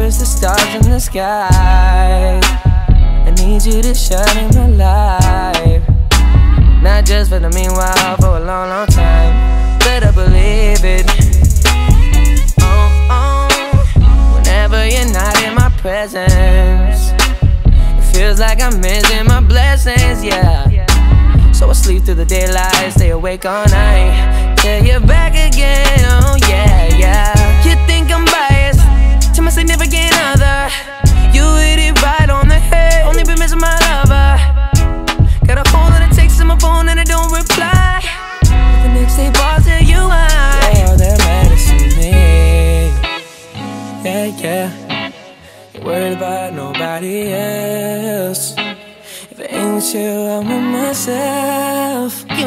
it's the stars in the sky. I need you to shine in my life, not just for the meanwhile, for a long, long time. Better believe it. Whenever you're not in my presence, it feels like I'm missing my blessings, yeah. So I sleep through the daylight, stay awake all night till you're back again, oh yeah, yeah. You think I'm biased to my significant other? You hit it right on the head, only been missing my lover. Got a whole lot of texts on my phone and I don't reply. The next day ball tell you why. You're all that matters to me, yeah, yeah. Ain't worried about nobody else. If it ain't with you, I'm with myself.